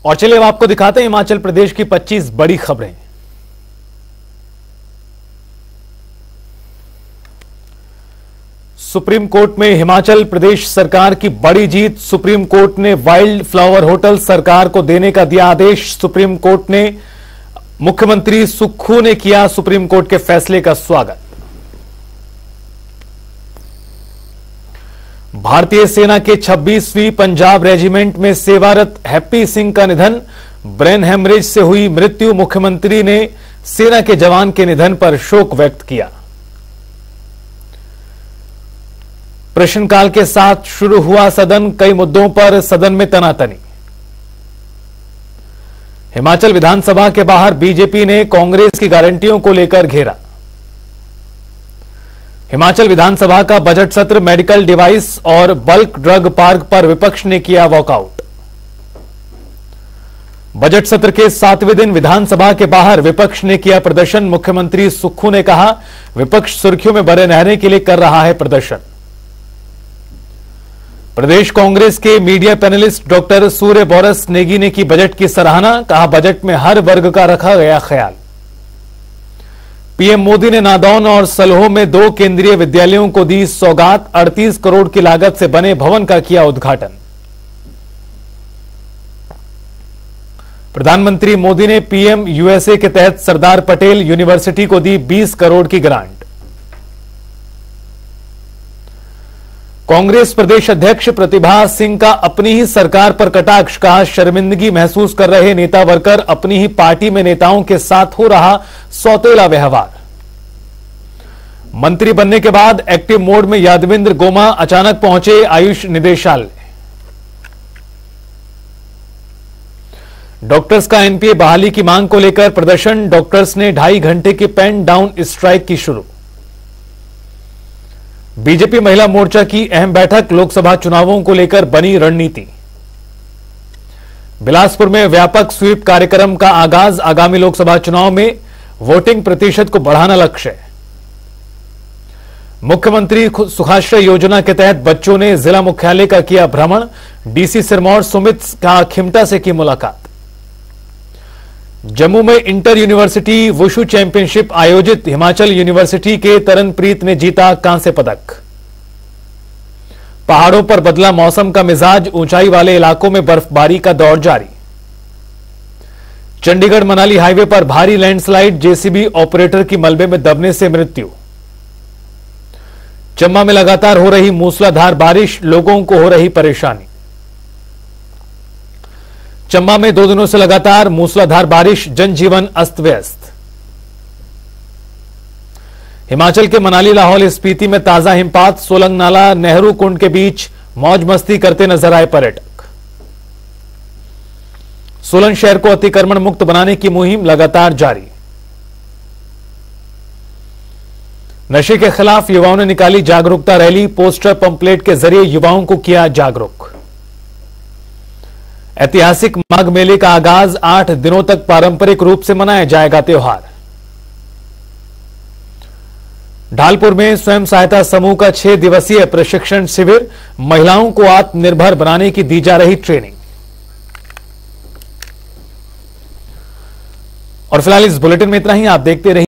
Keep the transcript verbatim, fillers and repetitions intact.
और चलिए अब आपको दिखाते हैं हिमाचल प्रदेश की पच्चीस बड़ी खबरें। सुप्रीम कोर्ट में हिमाचल प्रदेश सरकार की बड़ी जीत। सुप्रीम कोर्ट ने वाइल्ड फ्लावर होटल सरकार को देने का दिया आदेश। सुप्रीम कोर्ट ने मुख्यमंत्री सुक्खू ने किया सुप्रीम कोर्ट के फैसले का स्वागत। भारतीय सेना के छब्बीसवीं पंजाब रेजिमेंट में सेवारत हैप्पी सिंह का निधन। ब्रेन हेमरेज से हुई मृत्यु। मुख्यमंत्री ने सेना के जवान के निधन पर शोक व्यक्त किया। प्रश्नकाल के साथ शुरू हुआ सदन। कई मुद्दों पर सदन में तनातनी। हिमाचल विधानसभा के बाहर बीजेपी ने कांग्रेस की गारंटियों को लेकर घेरा। हिमाचल विधानसभा का बजट सत्र मेडिकल डिवाइस और बल्क ड्रग पार्क पर विपक्ष ने किया वॉकआउट। बजट सत्र के सातवें दिन विधानसभा के बाहर विपक्ष ने किया प्रदर्शन। मुख्यमंत्री सुक्खू ने कहा, विपक्ष सुर्खियों में बने रहने के लिए कर रहा है प्रदर्शन। प्रदेश कांग्रेस के media panelist doctor Surya Boras Negi ने की बजट की सराहना। कहा, बजट में हर वर्ग का रखा गया ख्याल। पीएम मोदी ने नादौन और सलोह में दो केंद्रीय विद्यालयों को दी सौगात। अड़तीस करोड़ की लागत से बने भवन का किया उद्घाटन। प्रधानमंत्री मोदी ने पीएम यूएसए के तहत सरदार पटेल यूनिवर्सिटी को दी बीस करोड़ की ग्रांट। कांग्रेस प्रदेश अध्यक्ष प्रतिभा सिंह का अपनी ही सरकार पर कटाक्ष। कहा, शर्मिंदगी महसूस कर रहे नेता वर्कर अपनी ही पार्टी में नेताओं के साथ हो रहा सौतेला व्यवहार। मंत्री बनने के बाद एक्टिव मोड में यादविंद्र गोमा अचानक पहुंचे आयुष निदेशालय। डॉक्टर्स का एनपीए बहाली की मांग को लेकर प्रदर्शन। डॉक्टर्स ने ढाई घंटे की पेन डाउन स्ट्राइक की शुरू। बीजेपी महिला मोर्चा की अहम बैठक। लोकसभा चुनावों को लेकर बनी रणनीति। बिलासपुर में व्यापक स्वीप कार्यक्रम का आगाज। आगामी लोकसभा चुनाव में वोटिंग प्रतिशत को बढ़ाना लक्ष्य। मुख्यमंत्री सुखाश्रय योजना के तहत बच्चों ने जिला मुख्यालय का किया भ्रमण। डीसी सिरमौर सुमित का खिमटा से की मुलाकात। जम्मू में इंटर यूनिवर्सिटी वुशु चैंपियनशिप आयोजित। हिमाचल यूनिवर्सिटी के तरनप्रीत ने जीता कांस्य पदक। पहाड़ों पर बदला मौसम का मिजाज। ऊंचाई वाले इलाकों में बर्फबारी का दौर जारी। चंडीगढ़ मनाली हाईवे पर भारी लैंडस्लाइड। जेसीबी ऑपरेटर की मलबे में दबने से मृत्यु। चंबा में लगातार हो रही मूसलाधार बारिश। लोगों को हो रही परेशानी। चंबा में दो दिनों से लगातार मूसलाधार बारिश। जनजीवन अस्त व्यस्त। हिमाचल के मनाली लाहौल स्पीति में ताजा हिमपात। सोलंग नाला नेहरू कुंड के बीच मौज मस्ती करते नजर आए पर्यटक। सोलन शहर को अतिक्रमण मुक्त बनाने की मुहिम लगातार जारी। नशे के खिलाफ युवाओं ने निकाली जागरूकता रैली। पोस्टर पंपलेट के जरिए युवाओं को किया जागरूक। ऐतिहासिक माघ मेले का आगाज। आठ दिनों तक पारंपरिक रूप से मनाया जाएगा त्योहार। ढालपुर में स्वयं सहायता समूह का छह दिवसीय प्रशिक्षण शिविर। महिलाओं को आत्मनिर्भर बनाने की दी जा रही ट्रेनिंग। और फिलहाल इस बुलेटिन में इतना ही। आप देखते रहिए